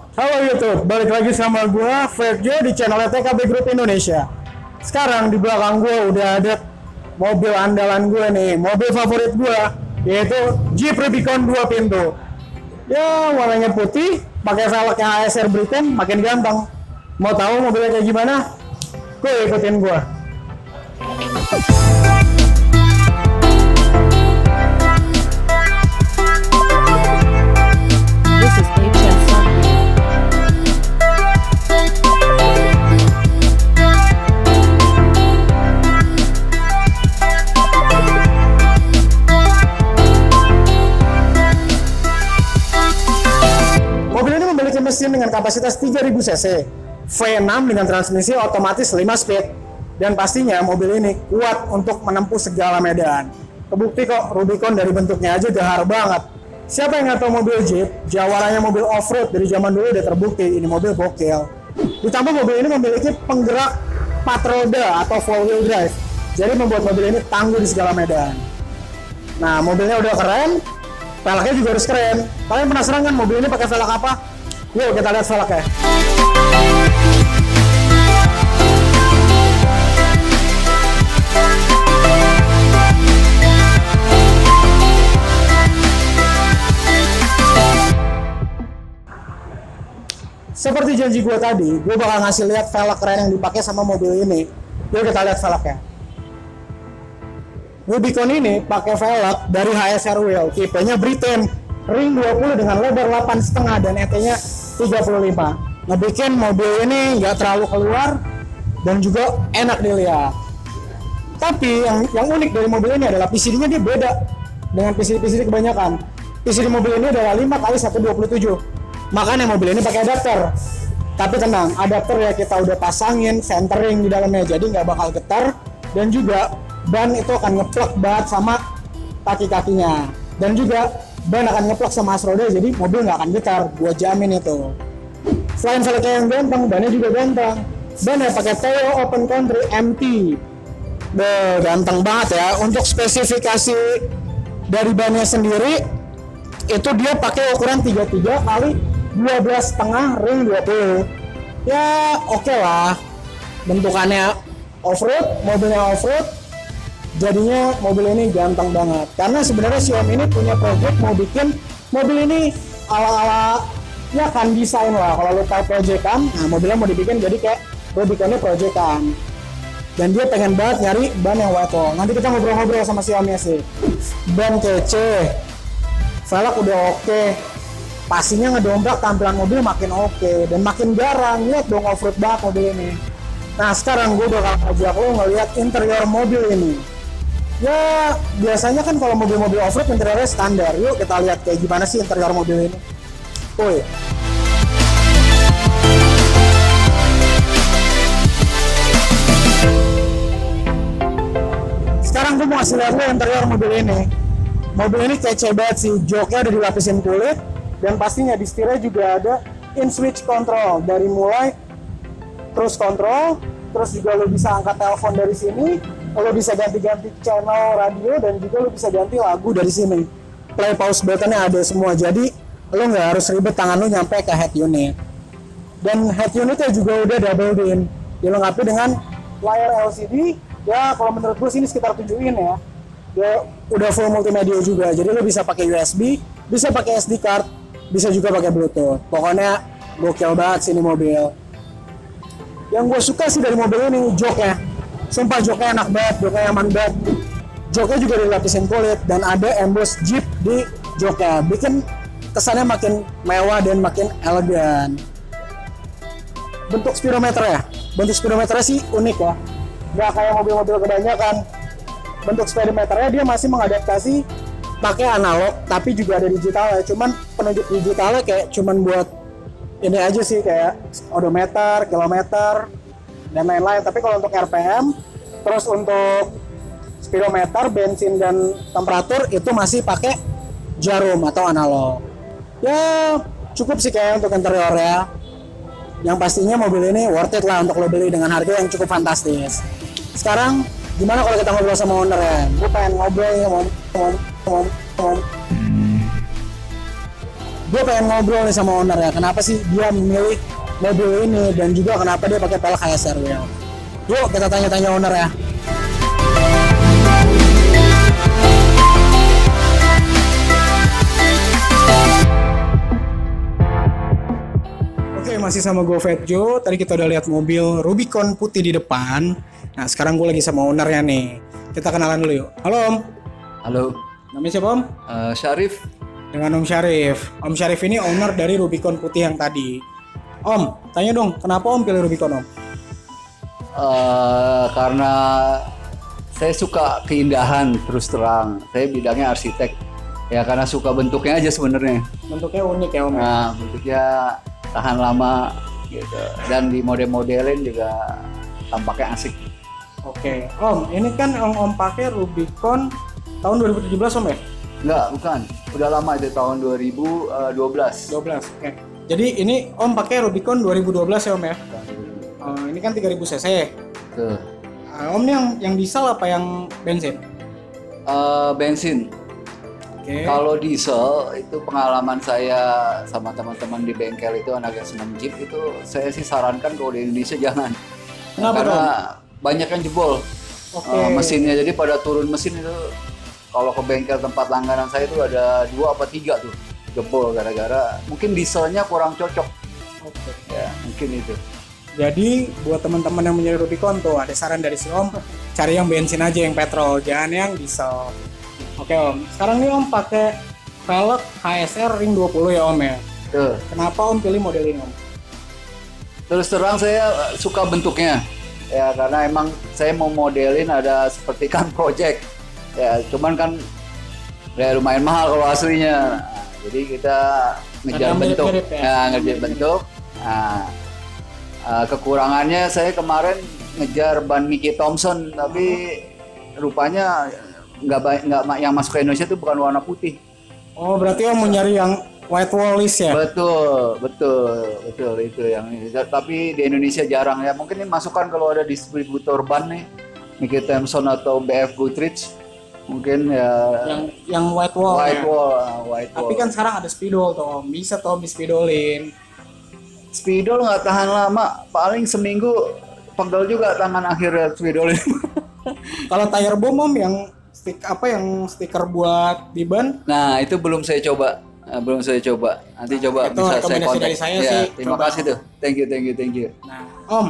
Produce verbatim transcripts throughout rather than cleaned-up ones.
Halo YouTube, balik lagi sama gue, Ferjo di channel T K B Group Indonesia. Sekarang di belakang gue udah ada mobil andalan gue nih, mobil favorit gue, yaitu Jeep Rubicon dua pintu. Ya, warnanya putih, pakai velgnya H S R Britain, makin ganteng. Mau tahu mobilnya kayak gimana? Gue ikutin gue. Mesin dengan kapasitas tiga ribu cc, V enam dengan transmisi otomatis lima speed, dan pastinya mobil ini kuat untuk menempuh segala medan. Kebukti kok, Rubicon dari bentuknya aja gahar banget. Siapa yang nggak tahu mobil Jeep, jawarannya mobil off-road dari zaman dulu udah terbukti, ini mobil gokil. Ditambah mobil ini memiliki penggerak empat roda atau four wheel drive, jadi membuat mobil ini tangguh di segala medan. Nah, mobilnya udah keren, velgnya juga harus keren. Kalian penasaran kan mobil ini pakai velg apa? Yuk kita lihat velgnya. Seperti janji gue tadi, gue bakal ngasih lihat velg keren yang dipakai sama mobil ini. Yuk kita lihat velgnya. Rubicon ini pakai velg dari H S R Wheel, tipenya Britain, ring dua puluh dengan lebar delapan koma lima dan E T-nya tiga puluh lima. Ngebikin mobil ini nggak terlalu keluar dan juga enak dilihat. Tapi yang yang unik dari mobil ini adalah P C D-nya dia beda dengan P C D-P C D kebanyakan. P C D mobil ini adalah lima kali seratus dua puluh tujuh. Makanya mobil ini pakai adapter. Tapi tenang, adapter ya kita udah pasangin centering di dalamnya, jadi nggak bakal getar, dan juga ban itu akan ngeplek banget sama kaki-kakinya. Dan juga ban akan ngeplak sama as roda, jadi mobil nggak akan getar, gua jamin itu. Selain velgnya yang ganteng, bannya juga ganteng. Bannya pakai Toyo Open Country M T. Beuh, ganteng banget ya. Untuk spesifikasi dari bannya sendiri, itu dia pakai ukuran tiga puluh tiga kali dua belas koma lima ring dua puluh. Ya oke okay lah, bentukannya off-road, mobilnya off-road, jadinya mobil ini ganteng banget. Karena sebenarnya Xiaomi ini punya project mau bikin mobil ini ala-ala ya kan desain lah. Kalau lu tahu proyekan, nah mobilnya mau dibikin jadi kayak Rubiconnya proyekan. Dan dia pengen banget nyari ban yang white wall. Nanti kita ngobrol-ngobrol sama Xiaomi sih. Ban kece, velg udah oke, okay. Pastinya ngedobrak tampilan mobil makin oke okay. Dan makin garang. Lihat dong off-road banget mobil ini. Nah sekarang gue bakal ajak lo ngeliat interior mobil ini. Ya biasanya kan kalau mobil-mobil off-road interiornya standar. Yuk kita lihat kayak gimana sih interior mobil ini. Woi. Sekarang gue mau kasih lihat lo interior mobil ini. Mobil ini kece banget sih. Joknya udah dilapisin kulit, dan pastinya di setirnya juga ada in switch control. Dari mulai cruise control, terus juga lo bisa angkat telepon dari sini. Lo bisa ganti-ganti channel radio, dan juga lo bisa ganti lagu dari sini. Play pause buttonnya ada semua, jadi lo nggak harus ribet tangan lo nyampe ke head unit. Dan head unitnya juga udah double din, dilengkapi dengan layar L C D. Ya kalau menurut gue sini sekitar tujuh in ya. Dia udah full multimedia juga, jadi lo bisa pakai U S B, bisa pakai S D card, bisa juga pakai Bluetooth. Pokoknya gokil banget sini mobil. Yang gue suka sih dari mobil ini joknya. Sumpah joknya enak banget, joknya nyaman banget. Joknya juga dilapisin kulit dan ada emboss Jeep di joknya, bikin kesannya makin mewah dan makin elegan. Bentuk speedometer ya, bentuk speedometernya sih unik ya, nggak kayak mobil-mobil kebanyakan. Bentuk speedometernya dia masih mengadaptasi pakai analog, tapi juga ada digitalnya. Cuman penunjuk digitalnya kayak cuman buat ini aja sih, kayak odometer, kilometer, dan lain-lain. Tapi kalau untuk R P M, terus untuk speedometer, bensin, dan temperatur itu masih pakai jarum atau analog. Ya cukup sih kayak untuk interior ya. Yang pastinya mobil ini worth it lah untuk lo beli dengan harga yang cukup fantastis. Sekarang gimana kalau kita ngobrol sama owner ya? Gue pengen ngobrol ya, ngomong, ngomong, ngomong. gue pengen ngobrol nih sama owner ya, kenapa sih dia memilih mobil ini dan juga kenapa dia pakai pelek H S R wheel. Yuk kita tanya-tanya owner ya. Oke, masih sama gue Vetjo. Tadi kita udah lihat mobil Rubicon putih di depan. Nah sekarang gue lagi sama ownernya nih. Kita kenalan dulu yuk. Halo Om. Halo. Namanya siapa Om? Uh, Syarif. Dengan Om Syarif. Om Syarif ini owner dari Rubicon putih yang tadi. Om, tanya dong, kenapa Om pilih Rubicon Om? Uh, karena saya suka keindahan, terus terang. Saya bidangnya arsitek. Ya karena suka bentuknya aja sebenarnya. Bentuknya unik ya Om? Nah, bentuknya tahan lama gitu. Dan di model-modelin juga tampaknya asik. Oke, Om, ini kan Om Om pakai Rubicon tahun dua ribu tujuh belas Om ya? Enggak, bukan. Udah lama itu tahun dua ribu dua belas. dua belas, oke. Jadi ini Om pakai Rubicon dua ribu dua belas ya Om ya? Uh, ini kan tiga ribu cc. Tuh. Uh, om ini yang yang diesel apa yang bensin? Uh, bensin. Okay. Kalau diesel itu pengalaman saya sama teman-teman di bengkel itu anak yang senang Jeep itu saya sih sarankan kalau di Indonesia jangan. Kenapa Karena dong? banyak yang jebol Okay. uh, mesinnya. Jadi pada turun mesin itu kalau ke bengkel tempat langganan saya itu ada dua apa tiga tuh jebol gara-gara mungkin dieselnya kurang cocok. Okay. Ya mungkin itu. Jadi buat teman-teman yang mencari Rubicon tuh ada saran dari si Om, cari yang bensin aja, yang petrol, jangan yang diesel. Oke Om, sekarang nih Om pakai velg H S R ring dua puluh ya Om ya. Tuh. Kenapa Om pilih model ini Om? Terus terang saya suka bentuknya. Ya karena emang saya mau modelin ada seperti kan project. Ya cuman kan ya lumayan mahal kalau aslinya. Nah, jadi kita ngejar Karena bentuk. mirip-mirip ya? Ya, ngejar bentuk. Nah, uh, kekurangannya saya kemarin ngejar ban Mickey Thompson tapi rupanya nggak baik, nggak yang masuk ke Indonesia itu bukan warna putih. Oh berarti Om mau nyari yang white wallis ya? Betul, betul, betul itu yang ini. Tapi di Indonesia jarang ya. Mungkin ini masukan kalau ada distributor ban nih, Mickey Thompson atau B F Goodrich, mungkin ya. Yang yang white wall. White ya? wall, white Tapi wall. kan sekarang ada spidol tuh Om, bisa tuh Om di spidolin. Spidol nggak tahan lama, paling seminggu pegel juga tangan akhirnya spidolin. Kalau tire bomb Om yang stick apa yang stiker buat di ban? Nah itu belum saya coba. Nah, belum saya coba. Nanti coba Itu bisa saya rekomendasi kontak. dari saya Ya, sih, terima coba. kasih tuh. Thank you, thank you, thank you. Nah, Om,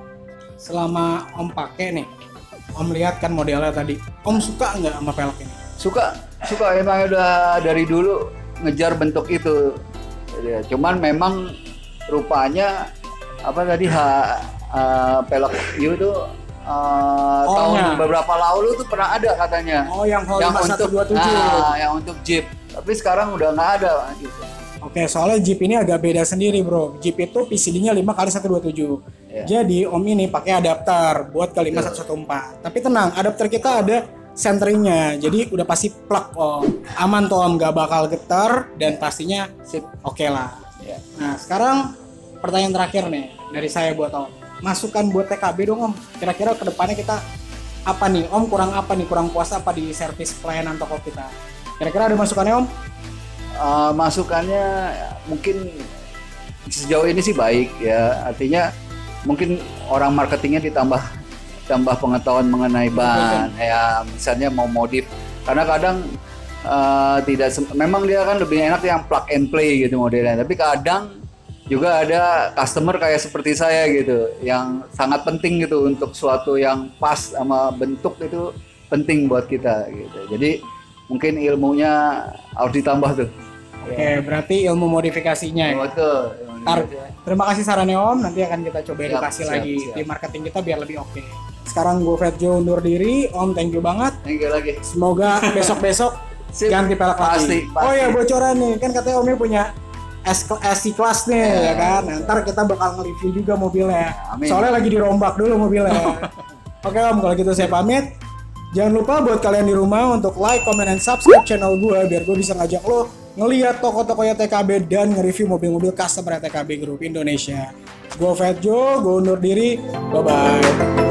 selama Om pakai nih, Om lihat kan modelnya tadi. Om suka nggak sama velg ini? Suka, suka emang udah dari dulu ngejar bentuk itu. Ya, cuman memang rupanya apa tadi ha, uh, pelek U itu uh, Oh, tahun ya. beberapa lalu tuh pernah ada katanya. Oh, yang Hall yang lima satu untuk dua tujuh. nah, yang untuk Jeep. Tapi sekarang udah nggak ada gitu. Oke, soalnya Jeep ini agak beda sendiri, Bro. Jeep itu P C D-nya lima kali seratus dua puluh tujuh. Ya. Jadi Om ini pakai adapter buat ke lima satu satu empat. Tapi tenang, adapter kita ada centeringnya. Jadi udah pasti plug Om. Aman tuh Om, nggak bakal getar dan pastinya Sip. oke lah. Ya. Nah, sekarang pertanyaan terakhir nih dari saya buat Om. Masukan buat T K B dong Om. Kira-kira kedepannya kita apa nih? Om kurang apa nih? Kurang puas apa di service pelayanan toko kita? Kira-kira ada masukannya Om? Uh, masukannya ya, mungkin sejauh ini sih baik ya. Artinya mungkin orang marketingnya ditambah tambah pengetahuan mengenai ban ya, misalnya mau modif. Karena kadang uh, tidak sem- memang dia kan lebih enak yang plug and play gitu modelnya. Tapi kadang juga ada customer kayak seperti saya gitu yang sangat penting gitu untuk suatu yang pas sama bentuk itu penting buat kita gitu. Jadi mungkin ilmunya harus ditambah tuh. Oke, berarti ilmu modifikasinya ya. Betul. Ntar, terima kasih sarannya Om, nanti akan kita coba Siap, edukasi siap, lagi siap. di marketing kita biar lebih oke. Sekarang gue Vetjo undur diri, Om thank you banget. Thank you lagi. Semoga besok-besok Sip. ganti pelek lagi. Pasti, pasti. Oh ya bocoran nih, kan katanya Omnya punya S, S class nih Ya. ya kan. Nah, ntar kita bakal nge-review juga mobilnya. Amin. Soalnya lagi dirombak dulu mobilnya. Oke Om, kalau gitu saya pamit. Jangan lupa buat kalian di rumah untuk like, comment, dan subscribe channel gue biar gue bisa ngajak lo ngelihat toko-tokonya T K B dan nge-review mobil-mobil customer T K B Group Indonesia. Gue Vetjo, gue undur diri. Bye-bye.